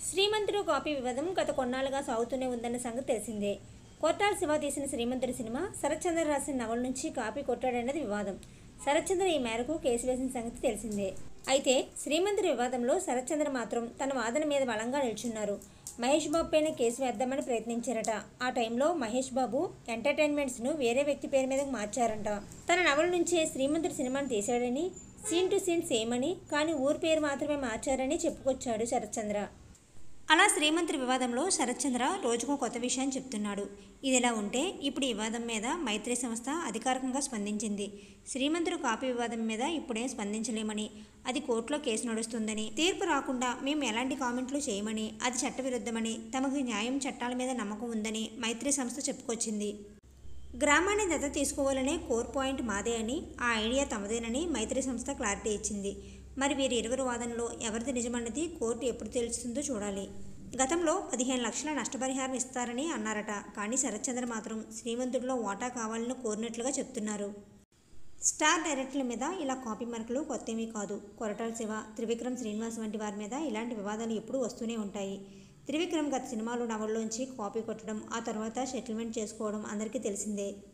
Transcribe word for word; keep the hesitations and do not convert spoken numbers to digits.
శ్రీమంతుడు copy వివాదం గత కొన్నాళ్ళుగా సాగుతూనే ఉందన్న సంగతి తెలిసిందే. కొట్టాల శివ తీసిన శ్రీమంతుడు సినిమా శరత్చంద్ర రాసిన నవల నుంచి కాపీ కొట్టాడన్నది వివాదం. శరత్చంద్ర ఈ మేరకు కేసు వేసిన సంగతి తెలిసిందే. అయితే శ్రీమంతుడి వివాదంలో శరత్చంద్ర మాత్రం తన వాదన మీద బలంగా నిల్చున్నారు. మహేష్ బాబు పైన కేసు వేద్దామని ప్రయత్నించారట. ఆ టైంలో మహేష్ బాబు ఎంటర్టైన్మెంట్స్ను వేరే వ్యక్తి పేరు మీదకు మార్చారంట. తన నవల నుంచే శ్రీమంతుడి సినిమాను తీశాడని, సీన్ టు సీన్ సేమ్ అని, కానీ ఊరి పేరు మాత్రమే మార్చారని చెప్పుకొచ్చాడు శరత్చంద్ర. అలా శ్రీమంతుడి వివాదంలో శరత్చంద్ర రోజుకో కొత్త విషయాన్ని చెప్తున్నాడు. ఇదిలా ఉంటే ఇప్పుడు ఈ వివాదం మీద మైత్రి సంస్థ అధికారికంగా స్పందించింది. శ్రీమంతుడు కాపీ వివాదం మీద ఇప్పుడేం స్పందించలేమని, అది కోర్టులో కేసు నడుస్తుందని, తీర్పు రాకుండా మేము ఎలాంటి కామెంట్లు చేయమని, అది చట్టవిరుద్ధమని, తమకు న్యాయం చట్టాల మీద నమ్మకం ఉందని మైత్రి సంస్థ చెప్పుకొచ్చింది. గ్రామాన్ని దత్తత తీసుకోవాలనే కోర్ పాయింట్ మాదే అని, ఆ ఐడియా తమదేనని మైత్రి సంస్థ క్లారిటీ ఇచ్చింది. మరి వీరి ఇరువురు వాదనలో ఎవరిది నిజమన్నది కోర్టు ఎప్పుడు తెలుస్తుందో చూడాలి. గతంలో పదిహేను లక్షల నష్టపరిహారం ఇస్తారని అన్నారట. కానీ శరత్చంద్ర మాత్రం శ్రీమంతుడిలో వాటా కావాలని కోరినట్లుగా చెప్తున్నారు. స్టార్ డైరెక్టర్ల మీద ఇలా కాపీ మార్కులు కొత్తేమీ కాదు. కొరటాల శివ, త్రివిక్రమ్ శ్రీనివాస్ వంటి వారి మీద ఇలాంటి వివాదాలు ఎప్పుడూ వస్తూనే ఉంటాయి. త్రివిక్రమ్ గత సినిమాలు నవల్లోంచి కాపీ కొట్టడం, ఆ తర్వాత సెటిల్మెంట్ చేసుకోవడం అందరికీ తెలిసిందే.